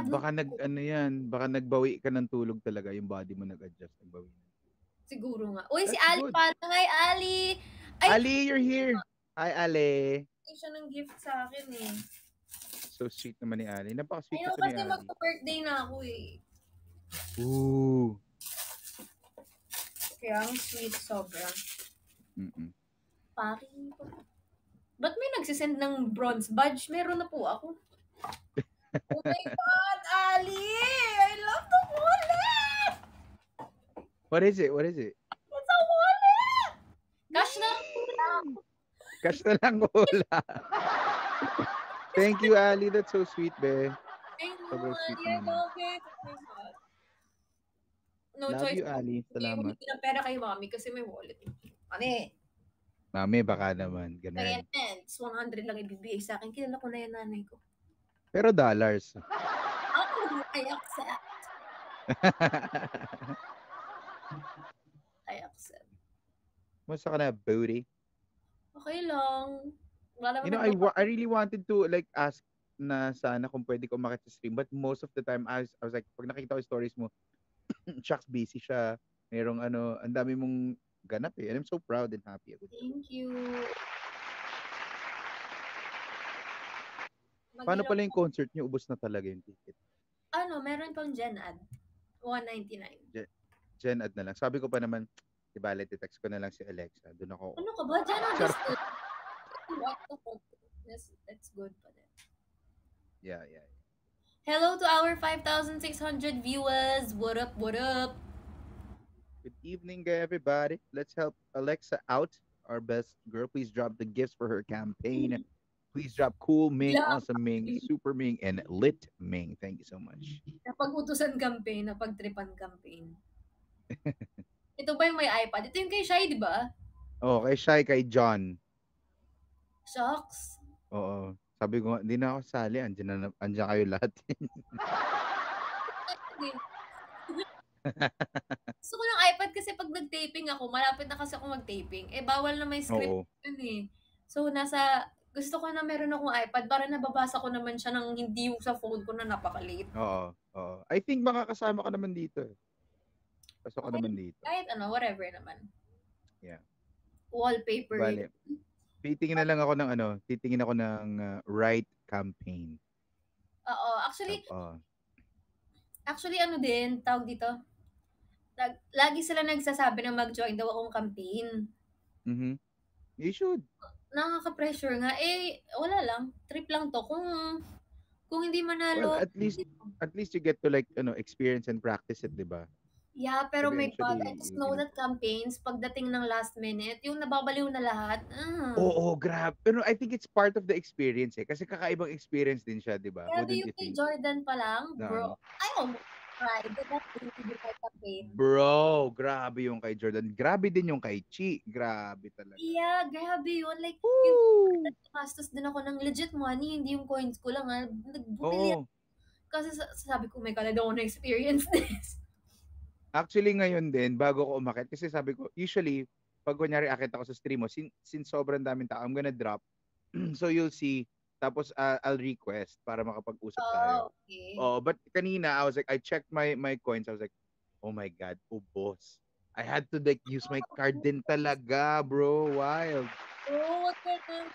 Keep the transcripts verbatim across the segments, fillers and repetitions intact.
have no Baka nag, clue. ano yan, baka nagbawi ka ng tulog talaga, yung body mo nag-adjust, nagbawi. Siguro nga. Uy, si That's Ali good. pala. Hi, Ali! Ay, Ali, you're here. Hi, Ali. hindi siya ng gift sa akin eh. So sweet naman ni Ali. Napaka-sweet Ayun ito ni kasi Ali. magpa-birthday na ako eh. Ooh. Kaya ang sweet sobra. Mm-mm. Paki po. Ba't may nagsisend ng bronze badge? Meron na po ako. Oh my God, Ali! I love the wallet! What is it? What is it? It's a wallet! Cash na lang. Cash na lang wala. Thank you, Ali. That's so sweet, be. Thank you, Sobrang sweet Ali. I naman. love it. Oh my God. No Love choice. you, Ali. Salamat. Hindi ng pera kay mami kasi may wallet. Mami. Mami, baka naman. Kaya Ganun. nens, one hundred lang ibibigay sa akin. Kilala ko na yan nanay ko. Pero dollars. Oh, I accept. I accept. Musta ka na, booty? Okay lang. Wala You know, I, wa- I really wanted to like ask na sana kung pwede ko umakit sa stream. But most of the time, I was, I was like, pag nakikita ko yung stories mo, shucks, busy siya. Merong ano, ang dami mong ganap eh. And I'm so proud and happy. Thank you. Paano pala yung concert niyo? Ubos na talaga yung ticket. Ano, meron pang Gen Ad. one ninety-nine. Gen, Gen Ad na lang. Sabi ko pa naman, di ba, let text ko na lang si Alexa. Doon ako. Ano ka ba? Gen Ad is good. What the fuck? That's, that's good pa din. Yeah, yeah. Hello to our five thousand six hundred viewers. What up, what up? Good evening, everybody. Let's help Alexa out. Our best girl. Please drop the gifts for her campaign. Please drop Cool Ming, Yeah. Awesome Ming, Super Ming, and Lit Ming. Thank you so much. Napag-utusan campaign, napag-tripan campaign. Ito ba yung may iPad? Ito yung kay Shai, di ba? Oh, kay Shai, kay John. Shucks. Oo. Sabi ko, hindi na ako sali. Andiyan, na, andiyan kayo lahat. Gusto ko ng iPad kasi pag nag-taping ako, malapit na kasi ako mag-taping. Eh, bawal na may script Oo. yun eh. So, nasa, gusto ko na meron akong iPad para nababasa ko naman siya ng hindi yung sa phone ko na napaka-late. Oo. Oo. I think makakasama ka naman dito. Pasok ka Okay. naman dito. Kahit ano, whatever naman. Yeah. Wallpaper. Bale. Titingin na lang ako ng ano, titingin ako ng uh, right campaign. Oo. Actually, Oo. actually ano din, tawag dito, lag, lagi sila nagsasabi na mag-join daw akong campaign. Mm-hmm. You should. Nakaka-pressure nga. Eh, wala lang. Trip lang to. Kung kung hindi manalo. Well, at least at least you get to like, you know, experience and practice it, di ba? Yeah, pero may God, Eventually, I just you- know you- that campaigns, pagdating ng last minute, yung nababaliw na lahat. Ah. Oo, grab. Pero I think it's part of the experience eh. Kasi kakaibang experience din siya, di ba? Grabe Wouldn't yung you kay think? Jordan pa lang, Na bro. ano? I almost cried. That really my campaign. Bro, grabe yung kay Jordan. Grabe din yung kay Chi. Grabe talaga. Yeah, grabe yun. Like, Woo! yung gastos din ako ng legit money, hindi yung coins ko lang. Ha. Nagbumili Oo. kasi sa- sabi ko, oh my God, I don't want to experience this. Actually, ngayon din, bago ko umakit, kasi sabi ko, usually, pag kunyari akit ako sa stream mo, sin, since sobrang daming tao, I'm gonna drop. So you'll see. Tapos uh, I'll request para makapag-usap tayo. Oh, okay. Oh, but kanina, I was like, I checked my my coins. I was like, oh my God, ubos. I had to like use my card din talaga, bro. Wild. Oh, what ka na?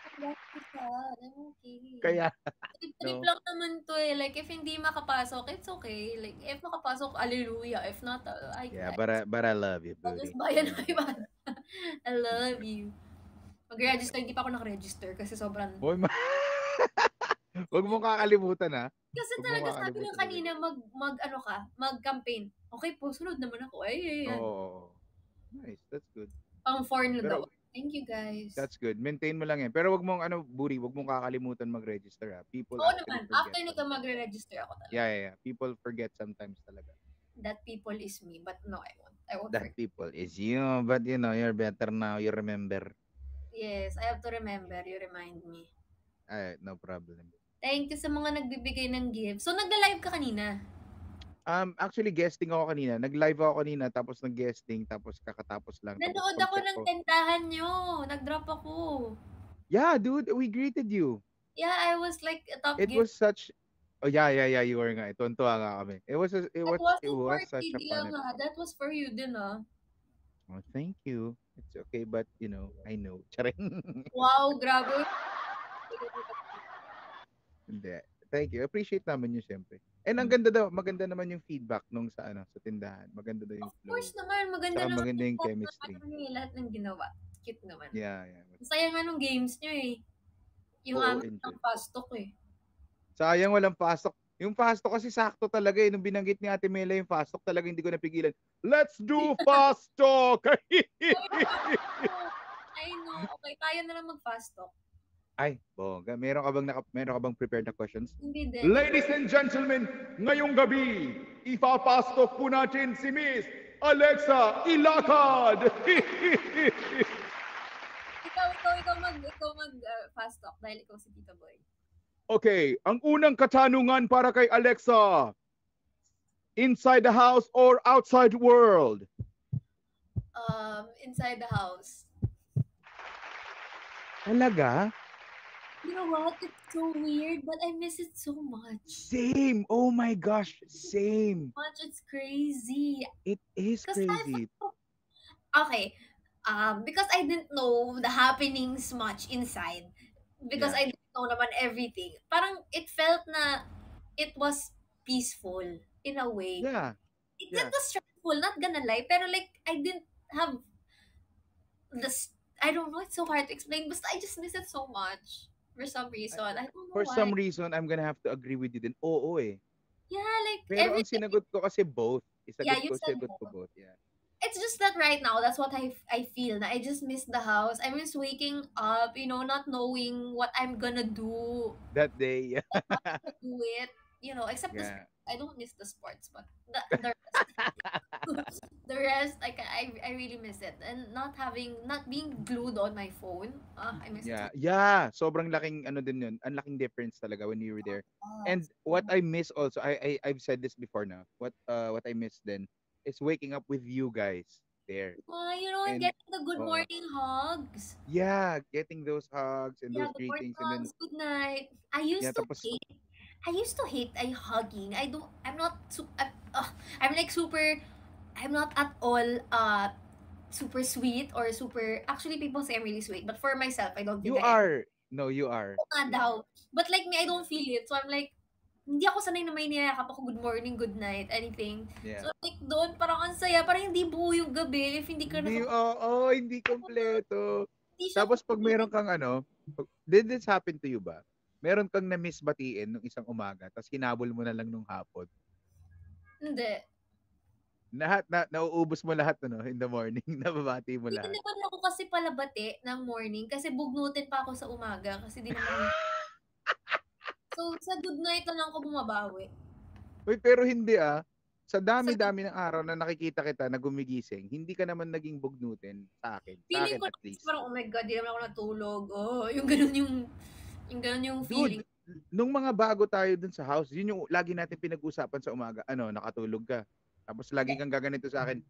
I'm okay. Kaya, Trip-trip no. lang naman to eh. Like, if hindi makapasok, it's okay. Like, if makapasok, hallelujah. If not, uh, I Yeah, I- but I, but I love you, I'll just booty. buy an iPad. I love you. Mag-register, hindi pa ako naka-register kasi sobrang... Hoy, ma- Huwag mong kakalimutan, ha? Kasi Huwag mo talaga sabi kakalimutan ng kanina, mag, mag, ano ka, mag-campaign. Okay po, sunod naman ako. Ay, ay, ay. Oo. Nice, that's good. Pang foreign na daw. Pero, Thank you, guys. that's good. Maintain mo lang yan. Pero wag mong, ano, Buri, wag mong kakalimutan mag-register, ha? People Oo actually naman. forget. After nito, sometimes. magre-register ako talaga. Yeah, yeah, yeah. People forget sometimes talaga. That people is me. But no, I won't. I won't That forget. people is you. But, you know, you're better now. You remember. Yes, I have to remember. You remind me. Ay, no problem. Thank you sa mga nagbibigay ng gift. So, nagla-live ka kanina? Um, actually, guesting ako kanina. Nag-live ako kanina, tapos nag-guesting, tapos kakatapos lang. Tapos Nanood ako pag-check ng ko- tentahan nyo. Nag-drop ako. Yeah, dude, we greeted you. Yeah, I was like a top It gift. was such Oh yeah, yeah, yeah, you were nga. Tuwan-tuwa nga kami. It was a, it That was it wasn't for was such a Lydia fun nga. episode. That was for you din ah. Oh, thank you. It's okay, but you know, I know. Charing. Wow, grabe. Hindi. Thank you. Appreciate namin yun, syempre. And ang Mm. ganda daw, maganda naman yung feedback nung sa ano, sa tindahan. Maganda daw Of yung flow. course naman, maganda Saka naman maganda yung yung lahat ng, chemistry. ano, niya, lahat ng ginawa. Cute naman. Yeah, yeah. Masaya nga nung games nyo eh. Yung Oo, amin enjoy. ng fast talk eh. Sayang walang fast talk. Yung fast talk kasi sakto talaga eh. Nung binanggit ni Ate Mela yung fast talk, talaga hindi ko napigilan. Let's do fast talk! I know. Okay, tayo na lang mag-fast talk. Ay, bongga. Meron ka bang, naka, meron ka bang prepared na questions? Hindi din. Ladies and gentlemen, ngayong gabi, ipapastok po natin si Miss Alexa Ilacad. ikaw, ikaw, ikaw mag, ikaw mag uh, fast talk dahil ikaw si Tito Boy. Okay, ang unang katanungan para kay Alexa. Inside the house or outside world? Um, inside the house. Talaga? You know what? It's so weird, but I miss it so much. Same. Oh my gosh, same. Much, it's crazy. It is crazy. Okay, um, because I didn't know the happenings much inside, because Yeah. I didn't know naman everything. Parang it felt na it was peaceful in a way. Yeah. It, Yeah. it was stressful, not gonna lie, pero like I didn't have this. I don't know. It's so hard to explain, but I just miss it so much for some reason. I don't know For why. some reason, I'm gonna have to agree with you din. Oo eh. Yeah, like Pero ang everything. sinagot ko kasi both. Yeah, Isagot you ko, said sagot ko both. both. Yeah. It's just that right now, that's what I, I feel. Na I just miss the house. I miss waking up, you know, not knowing what I'm gonna do. That day, yeah. Do it, you know, except the Yeah. sports. I don't miss the sports, but the, the rest, the rest, like I, I really miss it. And not having, not being glued on my phone. Ah, I miss Yeah. it. Yeah. Sobrang laking ano din yun. Ang laking difference talaga when you were there. Ah, And what I miss also, I, I I've said this before now. What uh what I miss then is waking up with you guys there. ah, you know, and And getting the good oo. morning hugs. Yeah, getting those hugs and Yeah, those good morning greetings and then hugs, good night. I used yeah, to tapos hate I used to hate I hugging. I don't. I'm not. Su- I'm, uh, I'm like super. I'm not at all. Uh, super sweet or super. Actually, people say I'm really sweet, but for myself, I don't think you I am. are. No, you are. Oo nga You daw. are. But like me, I don't feel it. So I'm like, hindi ako sanay na may niyakap ako good morning, good night, anything. Yeah. So like doon, parang ang saya. Parang hindi buo yung gabi if hindi ka Hindi, naka... oo, oh, hindi kompleto. Hindi siya Tapos pag complete. meron kang ano, pag- did this happen to you ba? Meron kang na-miss batiin nung isang umaga, tapos hinabol mo na lang nung hapon. Hindi. Lahat, na, nauubos mo lahat ano, in the morning, nababati mo Hindi lahat. naman ako kasi palabati ng morning kasi bugnutin pa ako sa umaga kasi di naman. So, sa good night na lang ako bumabawi. Uy, pero hindi ah. Sa dami-dami ng araw na nakikita kita na gumigising, hindi ka naman naging bugnutin sa akin. Sa Feeling akin ko at least. parang, oh my God, di naman ako natulog. Oh, yung ganun yung, yung ganun yung feeling. Dude, nung mga bago tayo dun sa house, yun yung lagi natin pinag-usapan sa umaga. Ano, nakatulog ka. Tapos lagi kang gaganito sa akin.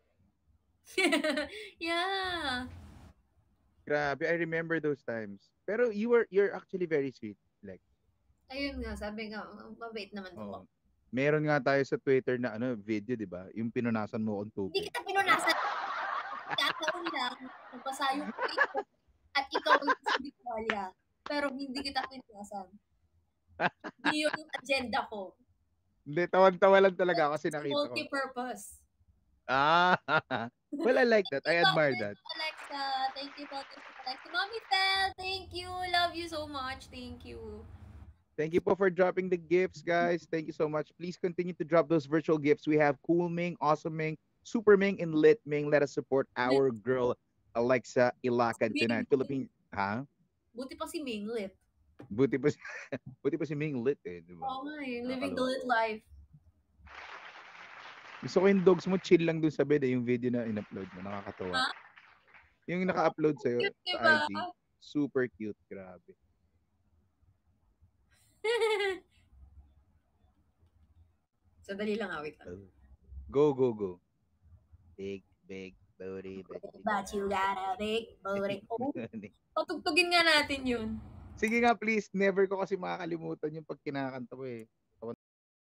Yeah. Grabe, I remember those times. Pero you were, you're actually very sweet. Like, Ayun nga, sabi nga, mabait naman oh. ako. Meron nga tayo sa Twitter na ano video, di ba? Yung pinunasan mo akong tubig. Hindi kita pinunasan. Kataon lang, napasayo ko ito. At ikaw yung si Victoria. Pero hindi kita pinunasan. Hindi yung agenda ko. Hindi, tawan-tawa lang talaga ako kasi It's nakita ko. multi-purpose. Ah, well, I like that. I admire that. Alexa, thank you, thank you, Alexa. Mommy Fel, thank you. Love you so much. Thank you. Thank you po for dropping the gifts, guys. Thank you so much. Please continue to drop those virtual gifts. We have Cool Ming, Awesome Ming, Super Ming, and Lit Ming. Let us support our girl, Alexa Ilacad tonight. Philippine, ha? Buti pa si Ming Lit. Buti pa si, buti pa si Ming Lit eh, di ba? Oo nga eh, living the lit life. Gusto ko yung dogs mo chill lang dun sa bed eh, yung video na in-upload mo. Nakakatawa. Ha? Yung naka-upload sa'yo Cute, sa diba? I G. Super cute. Grabe. Sadali lang, awit lang. Go, go, go. Big, big, booty. But you got a big booty. Oh, patugtugin nga natin yun. Sige nga please, never ko kasi makakalimutan yung pag kinakanta ko eh.